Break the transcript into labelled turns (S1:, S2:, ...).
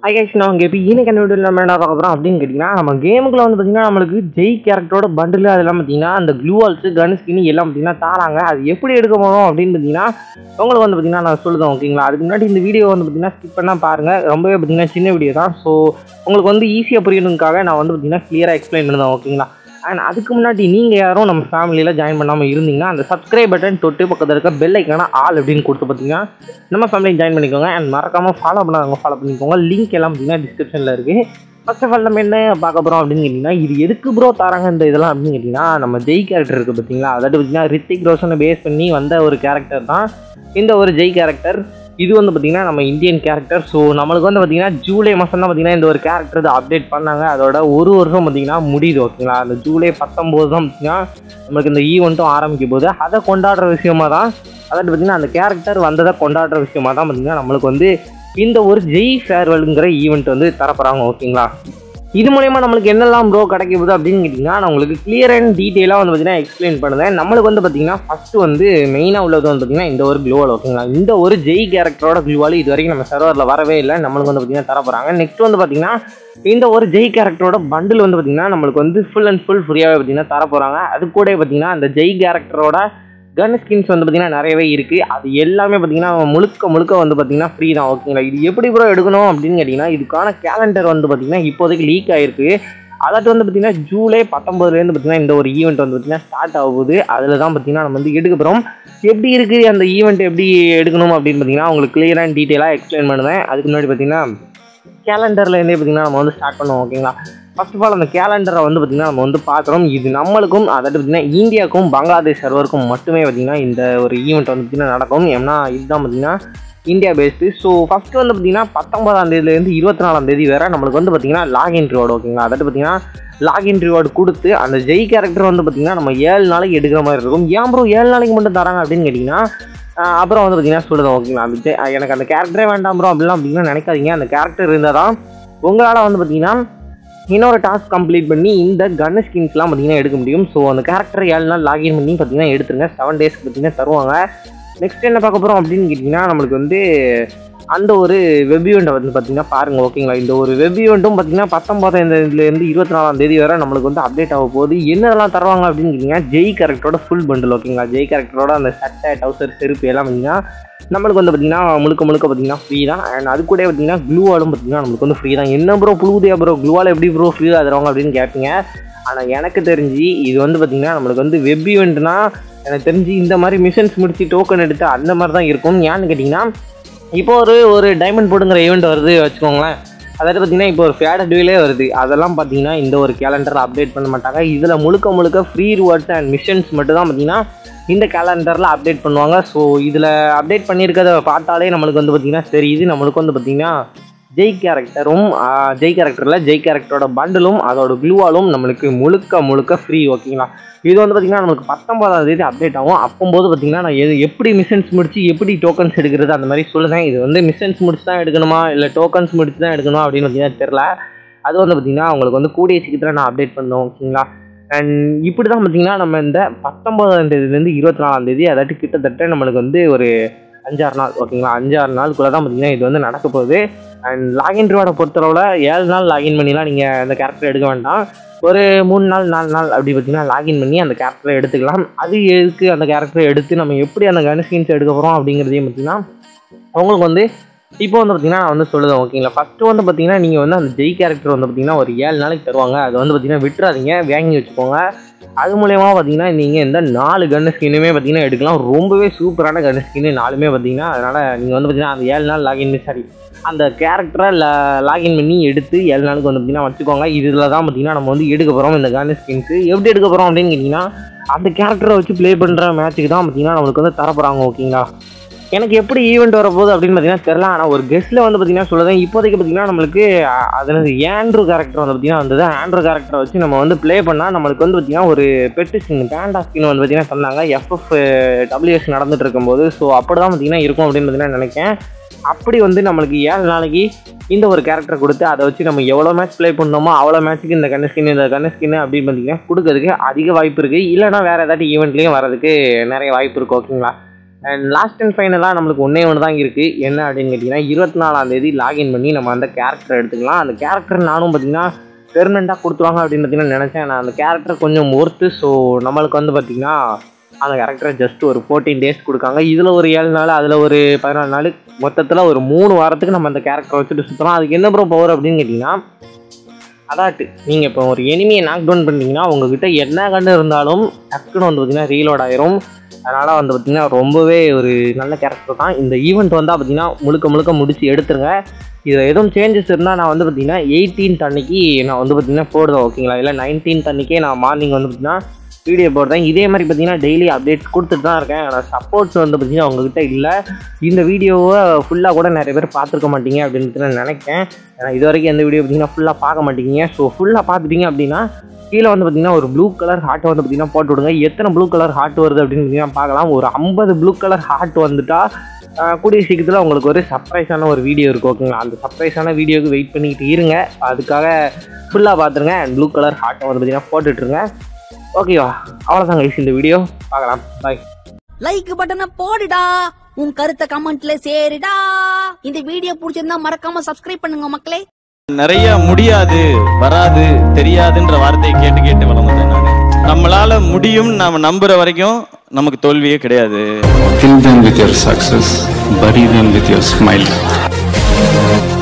S1: நான் கேட்பி இன்னைக்கு என்ன வீடியோ நம்ம என்ன பார்க்க போகிறோம் அப்படின்னு கேட்டிங்கன்னா நம்ம கேமுக்குள்ள வந்து பார்த்திங்கன்னா நம்மளுக்கு ஜெய் கேரக்டரோட பண்டில் அதெல்லாம் பார்த்திங்கன்னா அந்த க்ளூ வால்ஸு கன் ஸ்கின் எல்லாம் பார்த்திங்கன்னா தாராங்க. அது எப்படி எடுக்க போகிறோம் அப்படின்னு பார்த்திங்கன்னா உங்களுக்கு வந்து பார்த்திங்கன்னா நான் சொல்லுவேன் ஓகேங்களா. அதுக்கு முன்னாடி இந்த வீடியோ வந்து பார்த்திங்கன்னா ஸ்கிப் பண்ணால் பாருங்கள். ரொம்பவே பார்த்திங்கன்னா சின்ன வீடியோ தான். ஸோ உங்களுக்கு வந்து ஈஸியாக புரியணுக்காக நான் வந்து பார்த்திங்கன்னா கிளியராக எக்ஸ்பிளைன் பண்ணுவேன் ஓகேங்களா. அண்ட் அதுக்கு முன்னாடி நீங்கள் யாரும் நம்ம ஃபேமிலியில் ஜாயின் பண்ணாமல் இருந்தீங்கன்னா அந்த சப்ஸ்கிரைப் பட்டன் தொட்டு பக்கத்தில் இருக்க பெல் ஐக்கான ஆல் அப்படின்னு கொடுத்து பார்த்தீங்கன்னா நம்ம ஃபேமிலியை ஜாயின் பண்ணிக்கோங்க. அண்ட் மறக்காமல் ஃபாலோ பண்ணாதவங்க ஃபாலோ பண்ணிக்கோங்க. லிங்க் எல்லாம் பார்த்தீங்கன்னா டிஸ்கிரிப்ஷனில் இருக்குது. ஃபர்ஸ்ட் ஆஃப் ஆல் நம்ம என்ன பார்க்க போகிறோம் அப்படின்னு கேட்டிங்கன்னா இது எதுக்கு ப்ரோ தராங்க இந்த இதெல்லாம் அப்படின்னு கேட்டிங்கன்னா நம்ம ஜெய் கேரக்டர் இருக்குது பார்த்தீங்களா. அதாவது பார்த்தீங்கன்னா ரித்திக் ரோஷனை பேஸ் பண்ணி வந்த ஒரு கேரக்டர் தான் இந்த ஒரு ஜெய் கேரக்டர். இது வந்து பார்த்திங்கன்னா நம்ம இந்தியன் கேரக்டர். ஸோ நம்மளுக்கு வந்து பார்த்திங்கன்னா ஜூலை மாதம் தான் பார்த்திங்கன்னா இந்த ஒரு கேரக்டர் அப்டேட் பண்ணாங்க. அதோட ஒரு வருஷம் பார்த்திங்கன்னா முடியுது ஓகேங்களா. அந்த ஜூலை 19 தான் பார்த்திங்கன்னா நம்மளுக்கு இந்த ஈவெண்ட்டும் ஆரம்பிக்கும் போது அதை கொண்டாடுற விஷயமாக தான் அதாவது பார்த்திங்கன்னா அந்த கேரக்டர் வந்ததை கொண்டாடுற விஷயமாக தான் பார்த்திங்கன்னா நம்மளுக்கு வந்து இந்த ஒரு ஜெய் ஃபேர்வெல்ங்கிற ஈவெண்ட் வந்து தரப்போகிறாங்க ஓகேங்களா. இது மூலயமா நம்மளுக்கு என்னெல்லாம் ப்ரோ கிடைக்க போகுது அப்படின்னு கேட்டிங்கன்னா நான் உங்களுக்கு கிளியர் அண்ட் டீட்டெயிலாக வந்து பார்த்திங்கன்னா எக்ஸ்பிளைன் பண்ணுவேன். நம்மளுக்கு வந்து பார்த்திங்கன்னா ஃபஸ்ட்டு வந்து மெயினாக உள்ளது வந்து பார்த்திங்கன்னா இந்த ஒரு க்ளூவால் ஓகேங்களா. இந்த ஒரு ஜெய் கேரக்டரோட க்ளூவால் இது வரைக்கும் நம்ம சர்வரில் வரவே இல்லை. நம்மளுக்கு வந்து பார்த்திங்கன்னா தரப்போகிறாங்க. நெக்ஸ்ட் வந்து பார்த்திங்கன்னா இந்த ஒரு ஜெய் கேரக்டரோட பண்டில் வந்து பார்த்திங்கன்னா நம்மளுக்கு வந்து ஃபுல் அண்ட் ஃபுல் ஃப்ரீயாகவே பார்த்திங்கன்னா தரப்போகிறாங்க. அது கூட பார்த்திங்கன்னா அந்த ஜெய் கேரக்டரோட கன் ஸ்கின்ஸ் வந்து பார்த்திங்கன்னா நிறையவே இருக்குது. அது எல்லாமே பார்த்திங்கன்னா முழுக்க வந்து பார்த்திங்கன்னா ஃப்ரீ தான் ஓகேங்களா. இது எப்படி ப்ரோ எடுக்கணும் அப்படின்னு கேட்டிங்கன்னா இதுக்கான கேலண்டர் வந்து பார்த்திங்கன்னா இப்போதைக்கு லீக் ஆகிருக்கு. அதாவது வந்து பார்த்திங்கன்னா ஜூலை 19 பார்த்திங்கன்னா இந்த ஒரு ஈவெண்ட் வந்து பார்த்திங்கன்னா ஸ்டார்ட் ஆகுது. அதில் தான் பார்த்திங்கன்னா நம்ம வந்து எடுக்க போகிறோம். எப்படி இருக்குது அந்த ஈவெண்ட் எப்படி எடுக்கணும் அப்படின்னு பார்த்திங்கன்னா உங்களுக்கு கிளியர் அண்ட் டீட்டெயிலாக எக்ஸ்பிளைன் பண்ணுவேன். அதுக்கு முன்னாடி பார்த்திங்கன்னா கேலண்டர்லேருந்தே பார்த்திங்கன்னா நம்ம வந்து ஸ்டார்ட் பண்ணுவோம் ஓகேங்களா. ஃபர்ஸ்ட் ஆஃப் ஆல் அந்த கேலண்டரை வந்து பார்த்திங்கன்னா நம்ம வந்து பார்க்குறோம். இது நம்மளுக்கும் அதாவது பார்த்திங்கன்னா இந்தியாவுக்கும் பங்களாதேஷ் சர்வருக்கும் மட்டுமே பார்த்திங்கன்னா இந்த ஒரு ஈவெண்ட் வந்து பார்த்திங்கன்னா நடக்கும். ஏன்னா இதுதான் பார்த்திங்கன்னா இந்தியா பேஸ்டு. ஸோ ஃபஸ்ட்டு வந்து பார்த்திங்கன்னா 19ஆம் தேதியிலேருந்து 24ஆம் தேதி வேறு நம்மளுக்கு வந்து பார்த்திங்கன்னா லாகின் ரிவார்டு ஓகேங்களா. அதாவது பார்த்திங்கன்னா லாகின் ரிவார்டு கொடுத்து அந்த ஜெய் கேரக்டர் வந்து பார்த்திங்கன்னா நம்ம 7 நாளைக்கு எடுக்கிற மாதிரி இருக்கும். ஏன் ப்ரோ 7 நாளைக்கு மட்டும் தராங்க அப்படின்னு கேட்டிங்கன்னா அப்புறம் வந்து பார்த்திங்கன்னா சொல்லுதோம் ஓகேங்களா. அந்த எனக்கு அந்த கேரக்டரே வேண்டாம் ப்ரோ அப்படிலாம் அப்படின்னா நினைக்காதீங்க. அந்த கேரக்டர் இருந்தால் தான் உங்களால் வந்து பார்த்திங்கன்னா இன்னொரு டாஸ்க் கம்ப்ளீட் பண்ணி இந்த கன் ஸ்கின்ஸ்லாம் பார்த்திங்கன்னா எடுக்க முடியும். ஸோ அந்த கேரக்டர் 7 நாள் லாகின் பண்ணி பார்த்திங்கன்னா எடுத்துருங்க. 7 டேஸ்க்கு பார்த்திங்கன்னா தருவாங்க. நெக்ஸ்ட் என்ன பார்க்க போகிறோம் அப்படின்னு கேட்டிங்கன்னா நம்மளுக்கு வந்து அந்த ஒரு வெப் ஈவெண்ட்டை வந்து பார்த்திங்கன்னா பாருங்கள் ஓகேங்களா. இந்த ஒரு வெப் ஈவெண்ட்டும் பார்த்திங்கன்னா 19ஆம் தேதியிலேருந்து 24ஆம் தேதி வரை நம்மளுக்கு வந்து அப்டேட் ஆக போகுது. என்னெல்லாம் தருவாங்க அப்படின்னு கேட்டிங்கன்னா ஜெய் கேரக்டரோட ஃபுல் பண்டில் ஓகேங்களா. ஜெய் கேரக்டரோட அந்த சட்டை டவுசர் செருப்பு எல்லாம் பார்த்திங்கன்னா நம்மளுக்கு வந்து பார்த்திங்கன்னா முழுக்க பார்த்திங்கன்னா ஃப்ரீ தான். அண்ட் அது கூட பார்த்திங்கன்னா க்ளூவாலும் பார்த்திங்கன்னா நம்மளுக்கு வந்து ஃப்ரீ தான். என்ன ப்ரோ புழுதியா ப்ரோ க்ளூவால் எப்படி ப்ரோ ஃப்ரீயாக தருவாங்க அப்படின்னு கேட்பீங்க. ஆனால் எனக்கு தெரிஞ்சு இது வந்து பார்த்திங்கன்னா நம்மளுக்கு வந்து வெப் ஈவெண்ட்னா எனக்கு தெரிஞ்சு இந்த மாதிரி மிஷன்ஸ் முடிச்சு டோக்கன் எடுத்து அந்த மாதிரி தான் இருக்கும். ஏன்னு கேட்டிங்கன்னா இப்போ ஒரு டைமண்ட் போட்டுங்கிற ஈவெண்ட் வருது வச்சுக்கோங்களேன். அதாவது பார்த்திங்கன்னா இப்போ ஒரு ஃபேடட் டூவிலே வருது. அதெல்லாம் பார்த்திங்கன்னா இந்த ஒரு கேலண்டரில் அப்டேட் பண்ண மாட்டாங்க. இதில் முழுக்க ஃப்ரீ ரிவார்ட்ஸ் அண்ட் மிஷன்ஸ் மட்டும் தான் பார்த்திங்கன்னா இந்த கேலண்டரில் அப்டேட் பண்ணுவாங்க. ஸோ இதில் அப்டேட் பண்ணியிருக்கிறத பார்த்தாலே நம்மளுக்கு வந்து பார்த்திங்கன்னா தெரியுது நம்மளுக்கு வந்து பார்த்திங்கன்னா ஜெய் கேரக்டரில் ஜெய் கேரக்டரோட பண்டிலும் அதோட க்ளூவாலும் நம்மளுக்கு முழுக்க ஃப்ரீ ஓகேங்களா. இது வந்து பார்த்திங்கன்னா நம்மளுக்கு 19ஆம் தேதி அப்டேட் ஆகும். அப்போது பார்த்திங்கன்னா நான் எப்படி மிஷன்ஸ் முடிச்சு எப்படி டோக்கன்ஸ் எடுக்கிறது அந்த மாதிரி சொல்லுவேன். இது வந்து மிஷன்ஸ் முடிச்சு தான் எடுக்கணுமா இல்லை டோக்கன்ஸ் முடிச்சு தான் எடுக்கணுமா அப்படின்னு பார்த்திங்கன்னா தெரில. அது வந்து பார்த்திங்கன்னா உங்களுக்கு வந்து கூடிய சீக்கிரத்தில் நான் அப்டேட் பண்ணுவோம் ஓகேங்களா. அண்ட் இப்படி தான் பார்த்திங்கன்னா நம்ம இந்த 19ஆம் தேதியிலேருந்து 24ஆம் தேதி அதாட்டி கிட்டத்தட்ட நம்மளுக்கு வந்து ஒரு 5-6 நாள் ஓகேங்களா. 5-6 நாளுக்குள்ளே தான் பார்த்திங்கன்னா இது வந்து நடக்க போகுது. அண்ட் லாகின் ரிவார்டை பொறுத்தளவில் 7 நாள் லாகின் பண்ணிலாம் நீங்கள் அந்த கேரக்டர் எடுக்க வேண்டாம். ஒரு 3 நாள் 4 நாள் அப்படி பார்த்திங்கன்னா லாகின் பண்ணி அந்த கேரக்டரை எடுத்துக்கலாம். அது எதுக்கு அந்த கேரக்டரை எடுத்து நம்ம எப்படி அந்த கன் ஸ்கின்ஸ் எடுக்க போகிறோம் அப்படிங்கிறதையும் பார்த்திங்கன்னா உங்களுக்கு வந்து இப்போ வந்து பார்த்திங்கன்னா நான் வந்து சொல்லுவேன் ஓகேங்களா. ஃபஸ்ட்டு வந்து பார்த்திங்கன்னா நீங்கள் வந்து அந்த ஜெய் கேரக்டர் வந்து பார்த்திங்கன்னா ஒரு 7 நாளைக்கு தருவாங்க. அது வந்து பார்த்திங்கன்னா விட்டுறாதீங்க, வாங்கி வச்சுக்கோங்க. அது மூலயமா பார்த்திங்கன்னா நீங்கள் இந்த 4 கன் ஸ்கின்னுமே பார்த்திங்கன்னா எடுக்கலாம். ரொம்பவே சூப்பரான கன் ஸ்கின்னு 4மே பார்த்திங்கன்னா. அதனால் நீங்கள் வந்து பார்த்திங்கன்னா அந்த 7 நாள் அந்த கேரக்டரை லாகின் பண்ணி எடுத்து 7 நாளுக்கு வந்து பார்த்திங்கன்னா வச்சுக்கோங்க. இதில் தான் பார்த்திங்கன்னா நம்ம வந்து எடுக்க போகிறோம் இந்த கன் ஸ்கின்ஸு. எப்படி எடுக்க போகிறோம் அப்படின்னு கேட்டிங்கன்னா அந்த கேரக்டரை வச்சு ப்ளே பண்ணுற மேட்ச்சுக்கு தான் பார்த்திங்கன்னா நம்மளுக்கு வந்து தரப்போகிறாங்க ஓகேங்களா. எனக்கு எப்படி ஈவெண்ட் வரப்போகுது அப்படின்னு பார்த்திங்கன்னா தெரில. ஆனால் ஒரு கெஸ்ட்டில் வந்து பார்த்திங்கன்னா சொல்லுவேன். இப்போதைக்கு பார்த்திங்கன்னா நம்மளுக்கு அதில் ஆண்ட்ரூ கேரக்டர் வந்து பார்த்திங்கன்னா வந்தது. ஆண்ட்ரூ கேரக்டரை வச்சு நம்ம வந்து ப்ளே பண்ணால் நம்மளுக்கு வந்து பார்த்திங்கன்னா ஒரு பெட்டு ஸ்கின் பேண்டா ஸ்கின் வந்து பார்த்திங்கன்னா சொன்னாங்க FFWS நடந்துகிட்டு இருக்கும்போது. ஸோ அப்படி தான் பார்த்திங்கன்னா இருக்கும் அப்படின்னு பார்த்திங்கன்னா நினைக்கிறேன். அப்படி வந்து நம்மளுக்கு 7 நாளைக்கு இந்த ஒரு கேரக்டர் கொடுத்து அதை வச்சு நம்ம எவ்வளோ மேட்ச் ப்ளே பண்ணோமோ அவ்வளோ மேட்ச்சுக்கு இந்த கன் ஸ்கின் அப்படின்னு பார்த்திங்கன்னா கொடுக்கறதுக்கு அதிக வாய்ப்பு இருக்குது. இல்லைனா வேறு ஏதாச்சும் ஈவெண்ட்லேயும் வரதுக்கு நிறைய வாய்ப்பு இருக்குது ஓகேங்களா. அண்ட் லாஸ்ட் அண்ட் ஃபைனலாக நம்மளுக்கு ஒன்றே ஒன்று தான் இருக்குது. என்ன அப்படின்னு கேட்டிங்கன்னா 24ஆம் தேதி லாகின் பண்ணி நம்ம அந்த கேரக்டர் எடுத்துக்கலாம். அந்த கேரக்டர் நானும் பார்த்திங்கன்னா பெர்மனெண்ட்டாக கொடுத்துருவாங்க அப்படின்னு பார்த்தீங்கன்னா நினச்சேன். நான் அந்த கேரக்டர் கொஞ்சம் ஒர்த்து. ஸோ நம்மளுக்கு வந்து பார்த்திங்கன்னா அந்த கேரக்டரை ஜஸ்ட் ஒரு 14 days கொடுக்காங்க. இதில் ஒரு 7 நாள், அதில் ஒரு 14 நாள், மொத்தத்தில் ஒரு 3 வாரத்துக்கு நம்ம அந்த கேரக்டரை வச்சுட்டு சுற்றுறோம். அதுக்கு என்ன ப்ரோ பவர் அப்படின்னு கேட்டிங்கன்னா, அதாட்டு நீங்கள் இப்போ ஒரு எனிமியை நாக் டவுன் பண்ணிங்கன்னா உங்ககிட்ட என்ன கண்டு இருந்தாலும் டக்குன்னு வந்து பார்த்திங்கன்னா ரீலோட் ஆயிரும். அதனால் வந்து பார்த்திங்கன்னா ரொம்பவே ஒரு நல்ல கேரக்டர் தான். இந்த ஈவெண்ட் வந்தால் பார்த்திங்கன்னா முழுக்க முடிச்சு எடுத்துருங்க. இதில் எதுவும் சேஞ்சஸ் இருந்தால் நான் வந்து பார்த்திங்கன்னா 18th அன்னைக்கு நான் வந்து பார்த்திங்கன்னா போடுவேன், ஓகேங்களா? இல்லை 19th அன்றைக்கே நான் மார்னிங் வந்து பார்த்திங்கன்னா வீடியோ போடுறேன். இதே மாதிரி பார்த்திங்கன்னா டெய்லி அப்டேட்ஸ் கொடுத்துட்டு தான் இருக்கேன். ஆனால் சப்போர்ட்ஸ் வந்து பார்த்திங்கன்னா உங்ககிட்ட இல்லை. இந்த வீடியோவை ஃபுல்லாக கூட நிறைய பேர் பார்த்துருக்க மாட்டீங்க அப்படின்னு நான் நினைக்கிறேன். ஏன்னா இது வரைக்கும் எந்த வீடியோ பார்த்திங்கன்னா ஃபுல்லாக பார்க்க மாட்டேங்கிங்க. ஸோ ஃபுல்லாக பார்த்துட்டீங்க அப்படின்னா கீழே வந்து பார்த்திங்கன்னா ஒரு ப்ளூ கலர் ஹார்ட்டை வந்து பார்த்திங்கன்னா போட்டு விடுங்க. எத்தனை ப்ளூ கலர் ஹார்ட் வருது அப்படின்னு பார்த்திங்கன்னா பார்க்கலாம். ஒரு 50 ப்ளூ கலர் ஹார்ட் வந்துட்டால் கூடிய சீக்கிரத்தில் உங்களுக்கு ஒரு சர்ப்ரைஸான ஒரு வீடியோ இருக்குது, ஓகேங்களா? அந்த சர்ப்ரைஸான வீடியோவுக்கு வெயிட் பண்ணிக்கிட்டு இருங்க. அதுக்காக ஃபுல்லாக பார்த்துருங்க. அண்ட் ப்ளூ கலர் ஹார்ட்டை வந்து பார்த்திங்கன்னா போட்டுட்ருங்க. ஓகேவா? அவ்வளோதான் கைஸ், இந்த வீடியோ பார்க்கலாம். பாய்.
S2: லைக் பட்டனை போடுடா, உன் கருத்தை கமெண்ட்ல சேருடா. இந்த வீடியோ பிடிச்சிருந்தா மறக்காம சப்ஸ்கிரைப் பண்ணுங்க மக்களே.
S3: நிறைய முடியாது, வராது, தெரியாதுன்ற வார்த்தையை கேட்டு கேட்டு வளர்ந்தேன் நான். நம்மளால முடியும் நாம நம்புற வரைக்கும் நமக்கு தோல்வியே கிடையாது.
S4: Fill them with your success, bury them with your smile.